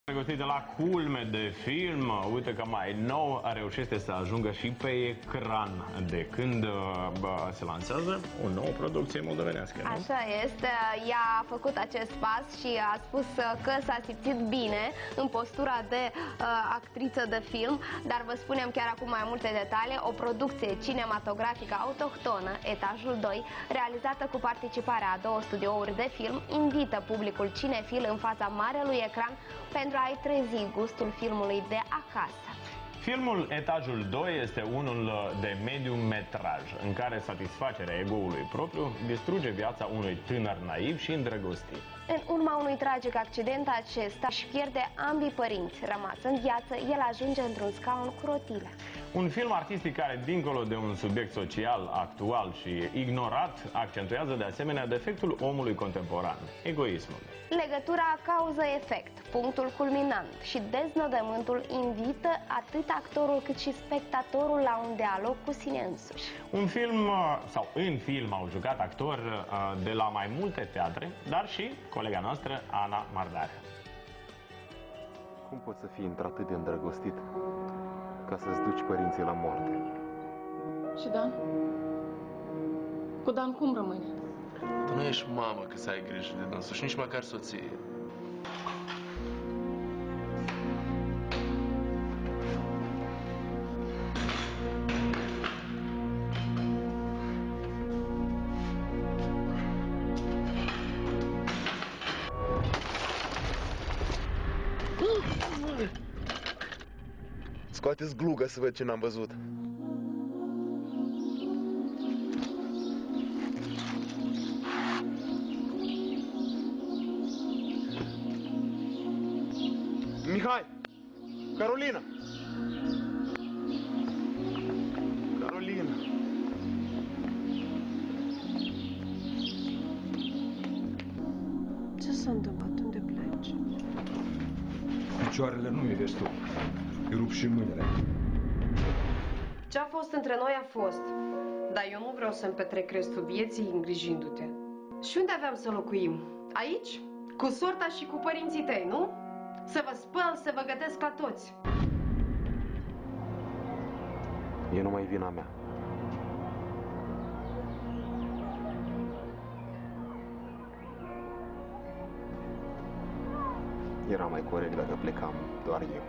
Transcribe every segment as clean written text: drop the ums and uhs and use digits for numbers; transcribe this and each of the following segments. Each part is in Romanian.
Găsit de la culme de film, uite că mai nou reușește să ajungă și pe ecran de când se lansează o nouă producție moldovenească, nu? Așa este, ea a făcut acest pas și a spus că s-a simțit bine în postura de actriță de film, dar vă spunem chiar acum mai multe detalii. O producție cinematografică autohtonă, Etajul 2, realizată cu participarea a 2 studiouri de film, invită publicul cinefil în fața marelui ecran pentru a-i trezi gustul filmului de acasă. Filmul Etajul 2 este unul de medium metraj, în care satisfacerea ego-ului propriu distruge viața unui tânăr naiv și îndrăgostit. În urma unui tragic accident, acesta își pierde ambii părinți. Rămas în viață, el ajunge într-un scaun cu rotile. Un film artistic care, dincolo de un subiect social actual și ignorat, accentuează de asemenea defectul omului contemporan, egoismul. Legătura cauză-efect, punctul culminant și deznodământul invită atât actorul cât și spectatorul la un dialog cu sine însuși. Un film, sau în film, au jucat actori de la mai multe teatre, dar și colega noastră, Ana Mardar. Cum poți să fii într-atât de îndrăgostit ca să-ți duci părinții la moarte? Și Dan? Cu Dan cum rămâne? Tu nu ești mamă că să ai grijă de dânsul și nici măcar soție. Scoateți gluga să văd ce n-am văzut. Mihai! Carolina! Carolina! Ce s-a întâmplat? Unde pleci? Picioarele nu-i destul. Îi rup și mâinile. Ce a fost între noi a fost. Dar eu nu vreau să-mi petrec restul vieții îngrijindu-te. Și unde aveam să locuim? Aici? Cu sorta și cu părinții tăi, nu? Să vă spăl, să vă gătesc la toți. E numai vina mea. Era mai corect dacă plecam doar eu.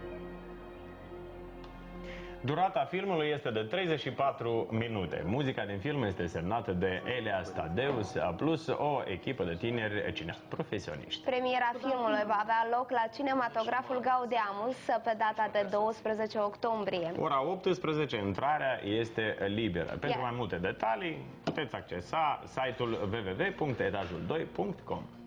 Durata filmului este de 34 minute. Muzica din film este semnată de Elias Tadeus, plus o echipă de tineri cineaști profesioniști. Premiera filmului va avea loc la cinematograful Gaudeamus pe data de 12 octombrie. Ora 18, intrarea este liberă. Pentru mai multe detalii puteți accesa site-ul www.etajul2.com.